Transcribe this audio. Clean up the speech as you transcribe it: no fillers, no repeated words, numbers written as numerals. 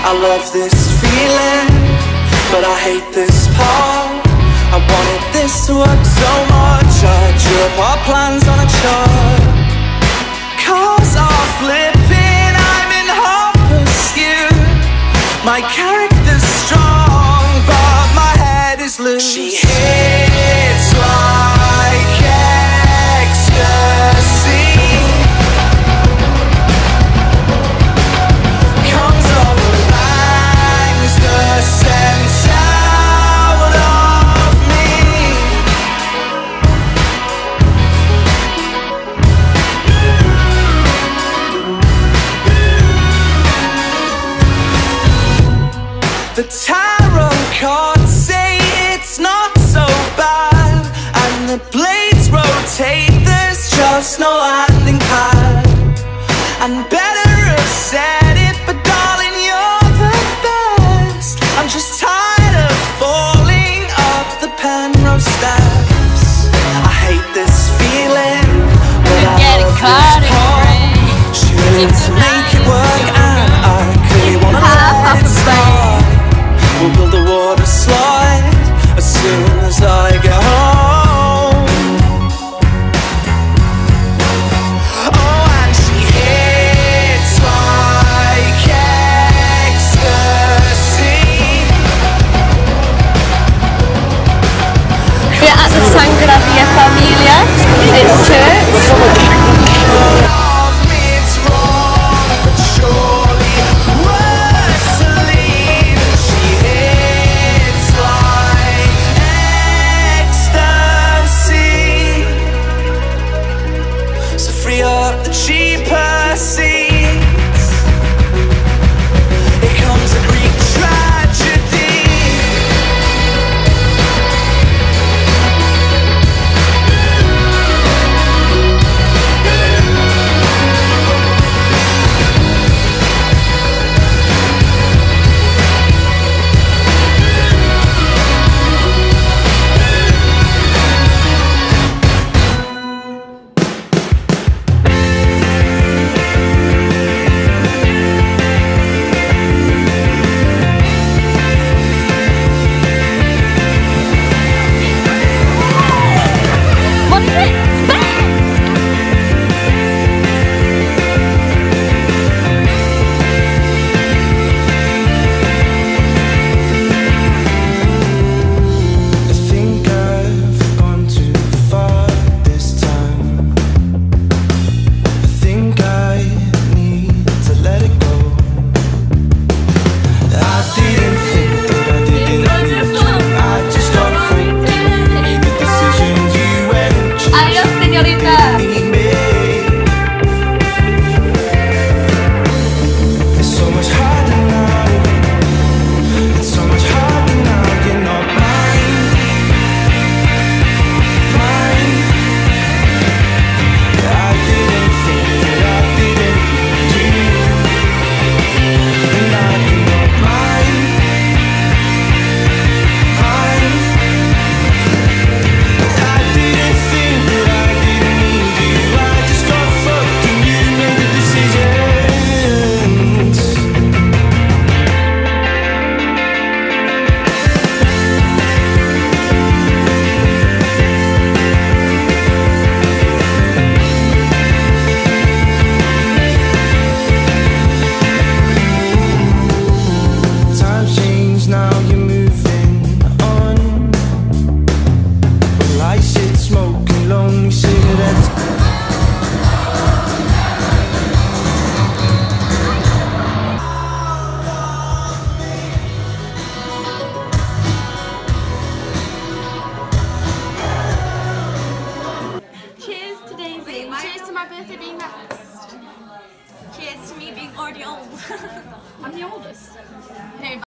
I love this feeling, but I hate this part. I wanted this to work so much, I drew up our plans on a chart. Cars are flipping, I'm in hot pursuit. My character's strong, but my head is loose. She hits like ecstasy, comes over, bangs the sense out of me. The tarot cards say it's not so bad, and the blades rotate, there's just no landing pad. And better have said it, but darling, you're the best. I'm just tired of falling up the Penrose steps. I hate this feeling, but I love this part. She lived to make it work, and I clearly wanna let it start. We'll build a water slide as soon as I get home. Oh, and she hits like ecstasy. We're at the Sangha Via Familia. It's church. Free up the cheaper seats. Here comes a Greek tragedy. Cheers to my birthday being next. Cheers to me being already old. I'm the oldest.